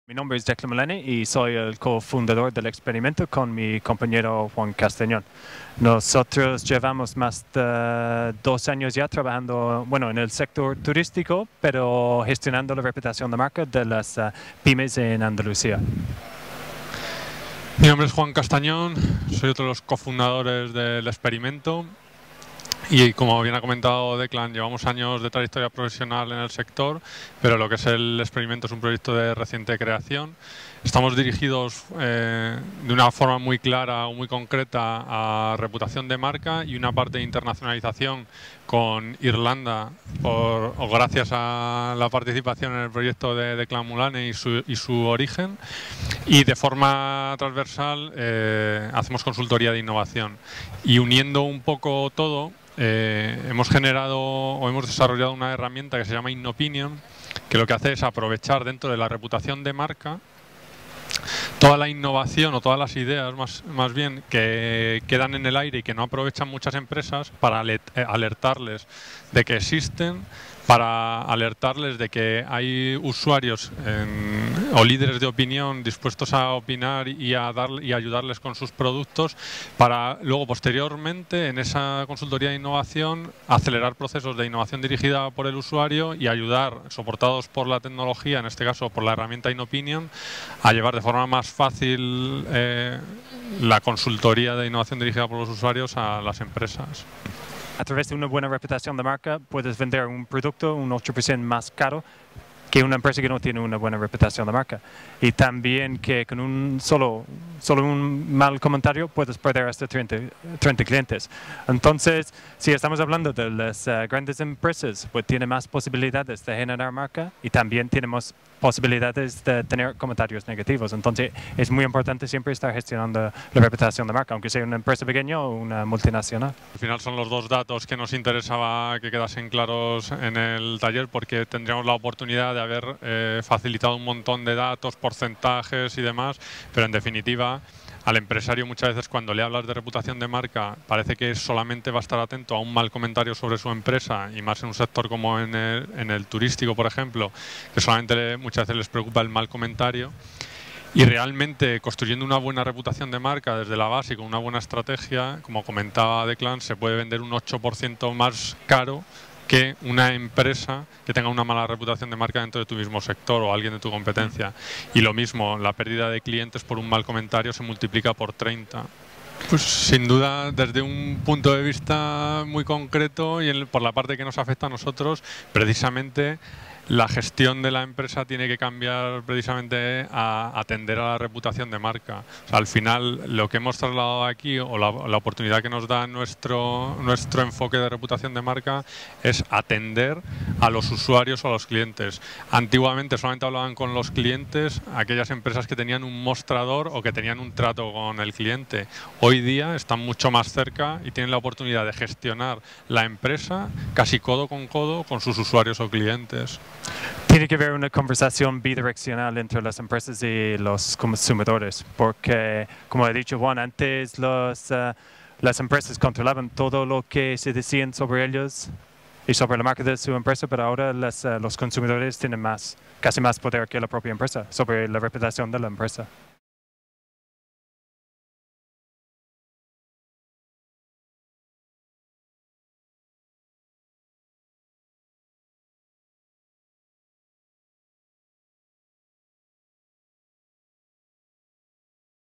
Mi nombre es Declan Mullaney y soy el cofundador del experimento con mi compañero Juan Castañón. Nosotros llevamos más de 2 años ya trabajando, en el sector turístico, pero gestionando la reputación de marca de las pymes en Andalucía. Mi nombre es Juan Castañón, soy otro de los cofundadores del experimento y, como bien ha comentado Declan, llevamos años de trayectoria profesional en el sector, pero lo que es el experimento es un proyecto de reciente creación. Estamos dirigidos de una forma muy clara o muy concreta a reputación de marca y una parte de internacionalización con Irlanda, gracias a la participación en el proyecto de Declan Mullaney y su origen. Y de forma transversal hacemos consultoría de innovación. Y uniendo un poco todo, hemos desarrollado una herramienta que se llama InOpinion, que lo que hace es aprovechar dentro de la reputación de marca toda la innovación o todas las ideas más bien que quedan en el aire y que no aprovechan muchas empresas, para alertarles de que existen, para alertarles de que hay usuarios o líderes de opinión dispuestos a opinar y ayudarles con sus productos, para luego posteriormente en esa consultoría de innovación acelerar procesos de innovación dirigida por el usuario y ayudar, soportados por la tecnología, en este caso por la herramienta InOpinion, a llevar de forma más fácil la consultoría de innovación dirigida por los usuarios a las empresas. A través de una buena reputación de marca puedes vender un producto un 8% más caro que una empresa que no tiene una buena reputación de marca. Y también que con solo un mal comentario puedes perder hasta 30 clientes. Entonces, si estamos hablando de las grandes empresas, pues tiene más posibilidades de generar marca y también tenemos posibilidades de tener comentarios negativos. Entonces, es muy importante siempre estar gestionando la reputación de marca, aunque sea una empresa pequeña o una multinacional. Al final son los dos datos que nos interesaba que quedasen claros en el taller, porque tendríamos la oportunidad de haber facilitado un montón de datos, porcentajes y demás, pero en definitiva al empresario muchas veces, cuando le hablas de reputación de marca, parece que solamente va a estar atento a un mal comentario sobre su empresa, y más en un sector como en el turístico, por ejemplo, que solamente muchas veces les preocupa el mal comentario. Y realmente, construyendo una buena reputación de marca desde la base y con una buena estrategia, como comentaba Declan, se puede vender un 8% más caro que una empresa que tenga una mala reputación de marca dentro de tu mismo sector o alguien de tu competencia. Y lo mismo, la pérdida de clientes por un mal comentario se multiplica por 30. Pues sin duda, desde un punto de vista muy concreto y por la parte que nos afecta a nosotros, precisamente la gestión de la empresa tiene que cambiar precisamente a atender a la reputación de marca. O sea, al final, lo que hemos trasladado aquí, o la oportunidad que nos da nuestro enfoque de reputación de marca, es atender a los usuarios o a los clientes. Antiguamente solamente hablaban con los clientes aquellas empresas que tenían un mostrador o que tenían un trato con el cliente. Hoy día están mucho más cerca y tienen la oportunidad de gestionar la empresa casi codo con sus usuarios o clientes. Tiene que haber una conversación bidireccional entre las empresas y los consumidores, porque, como ha dicho Juan, antes las empresas controlaban todo lo que se decían sobre ellos y sobre la marca de su empresa, pero ahora los consumidores tienen casi más poder que la propia empresa sobre la reputación de la empresa.